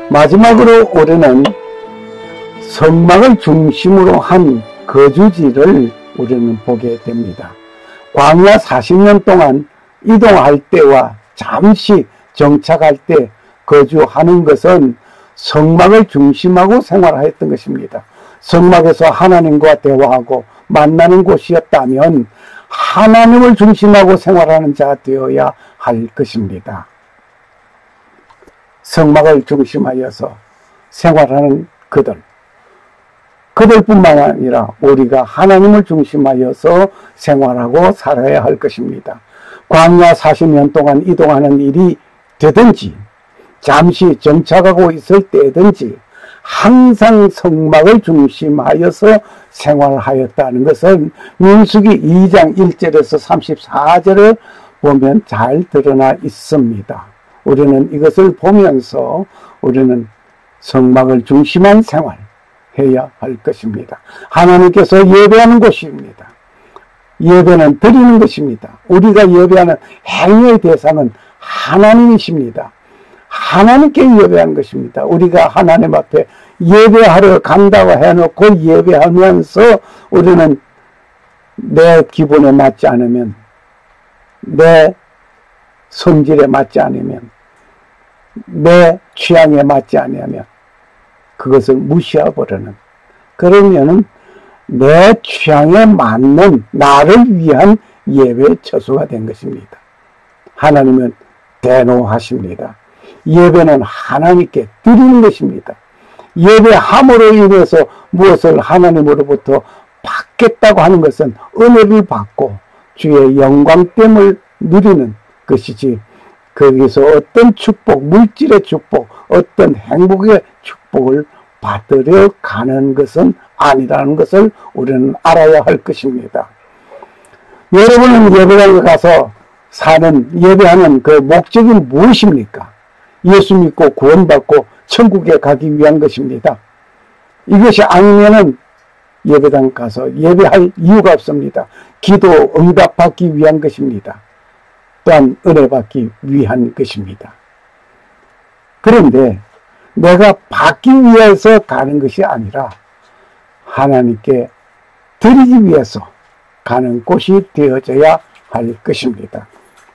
마지막으로 우리는 성막을 중심으로 한 거주지를 우리는 보게 됩니다. 광야 40년 동안 이동할 때와 잠시 정착할 때 거주하는 것은 성막을 중심하고 생활하였던 것입니다. 성막에서 하나님과 대화하고 만나는 곳이었다면 하나님을 중심하고 생활하는 자 되어야 할 것입니다. 성막을 중심하여서 생활하는 그들뿐만 아니라 우리가 하나님을 중심하여서 생활하고 살아야 할 것입니다. 광야 40년 동안 이동하는 일이 되든지 잠시 정착하고 있을 때든지 항상 성막을 중심하여서 생활하였다는 것은 민수기 2장 1절에서 34절을 보면 잘 드러나 있습니다. 우리는 이것을 보면서 우리는 성막을 중심한 생활 해야 할 것입니다. 하나님께서 예배하는 곳입니다. 예배는 드리는 것입니다. 우리가 예배하는 행위의 대상은 하나님이십니다. 하나님께 예배하는 것입니다. 우리가 하나님 앞에 예배하러 간다고 해놓고 예배하면서 우리는 내 기분에 맞지 않으면, 내 성질에 맞지 않으면, 내 취향에 맞지 않으면 그것을 무시해버리는, 그러면은 내 취향에 맞는 나를 위한 예배 처소가 된 것입니다. 하나님은 대노하십니다. 예배는 하나님께 드리는 것입니다. 예배함으로 인해서 무엇을 하나님으로부터 받겠다고 하는 것은 은혜를 받고 주의 영광됨을 누리는 것이지, 거기서 어떤 축복, 물질의 축복, 어떤 행복의 축복을 받으려 가는 것은 아니라는 것을 우리는 알아야 할 것입니다. 여러분은 예배당에 가서 예배하는 그 목적이 무엇입니까? 예수 믿고 구원받고 천국에 가기 위한 것입니다. 이것이 아니면은 예배당 가서 예배할 이유가 없습니다. 기도 응답받기 위한 것입니다. 또한 은혜 받기 위한 것입니다. 그런데 내가 받기 위해서 가는 것이 아니라 하나님께 드리기 위해서 가는 곳이 되어져야 할 것입니다.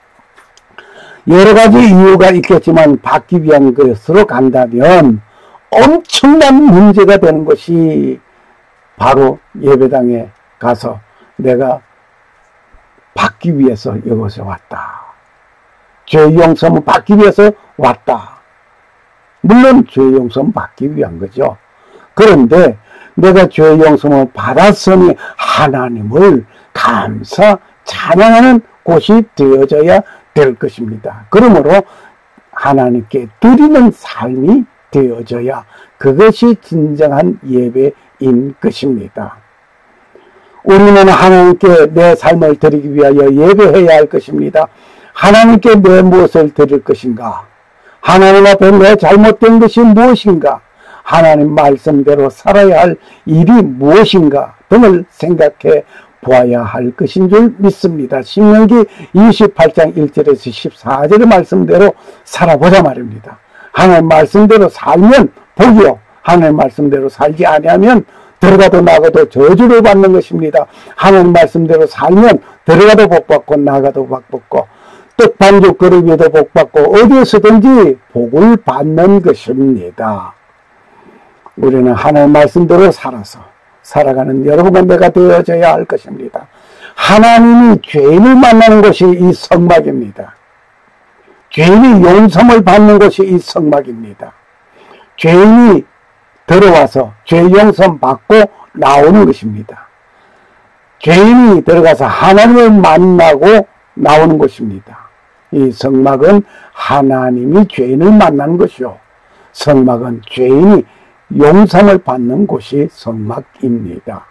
여러 가지 이유가 있겠지만 받기 위한 것으로 간다면 엄청난 문제가 되는 것이 바로 예배당에 가서 내가 받기 위해서 이곳에 왔다. 죄의 용서는 받기 위해서 왔다. 물론 죄의 용서는 받기 위한 거죠. 그런데 내가 죄의 용서를 받았으니 하나님을 감사 찬양하는 곳이 되어져야 될 것입니다. 그러므로 하나님께 드리는 삶이 되어져야 그것이 진정한 예배인 것입니다. 우리는 하나님께 내 삶을 드리기 위하여 예배해야 할 것입니다. 하나님께 내 무엇을 드릴 것인가? 하나님 앞에 내 잘못된 것이 무엇인가? 하나님 말씀대로 살아야 할 일이 무엇인가 등을 생각해 보아야 할 것인 줄 믿습니다. 신명기 28장 1절에서 14절의 말씀대로 살아보자 말입니다. 하나님 말씀대로 살면 복이요, 하나님 말씀대로 살지 아니하면 들어가도 나가도 저주를 받는 것입니다. 하나님 말씀대로 살면 들어가도 복받고 나가도 복받고 떡반죽 그릇 위에도 복받고 어디에서든지 복을 받는 것입니다. 우리는 하나님 말씀대로 살아가는 여러분과 내가 되어져야 할 것입니다. 하나님이 죄인을 만나는 것이 이 성막입니다. 죄인이 용서를 받는 것이 이 성막입니다. 죄인이 들어와서 죄 용서 받고 나오는 것입니다. 죄인이 들어가서 하나님을 만나고 나오는 것입니다. 이 성막은 하나님이 죄인을 만나는 것이요, 성막은 죄인이 용서를 받는 곳이 성막입니다.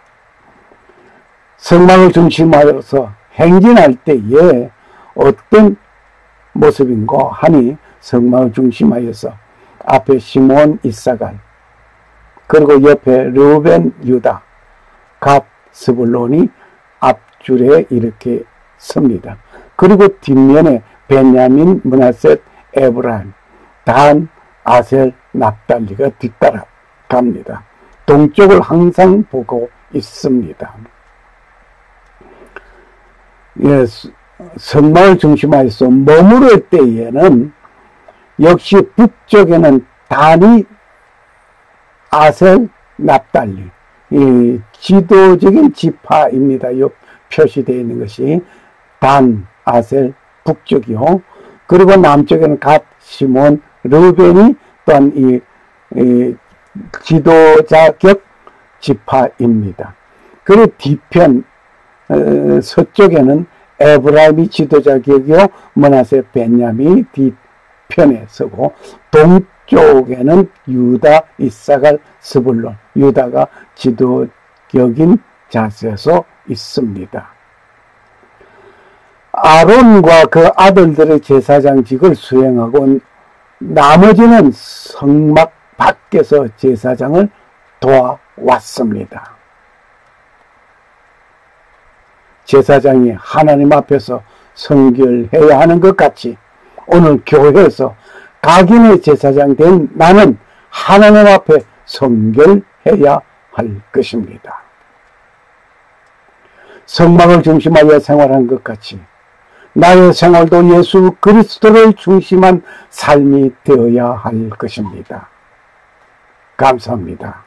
성막을 중심하여서 행진할 때에 어떤 모습인가 하니, 성막을 중심하여서 앞에 시몬 이사갈, 그리고 옆에 르우벤 유다, 갓 스불론이 앞줄에 이렇게 섭니다. 그리고 뒷면에 베냐민, 므낫셋, 에브라임, 단, 아셀, 납달리가 뒤따라갑니다. 동쪽을 항상 보고 있습니다. 예, 성막을 중심하여서 머무를 때에는 역시 북쪽에는 다니, 아셀, 납달리, 이 지도적인 지파입니다. 요 표시되어 있는 것이 단, 아셀, 북쪽이요. 그리고 남쪽에는 갓, 시몬, 르벤이 또한 이 지도자격 지파입니다. 그리고 뒤편 서쪽에는 에브라임이 지도자격이요, 므낫세, 베냐민이 뒤편에 서고, 동쪽에는 유다, 이사갈, 스불론, 유다가 지도격인 자세에서 있습니다. 아론과 그 아들들의 제사장직을 수행하고 나머지는 성막 밖에서 제사장을 도와왔습니다. 제사장이 하나님 앞에서 성결해야 하는 것 같이 오늘 교회에서 각인의 제사장 된 나는 하나님 앞에 성결해야 할 것입니다. 성막을 중심하여 생활한 것 같이 나의 생활도 예수 그리스도를 중심한 삶이 되어야 할 것입니다. 감사합니다.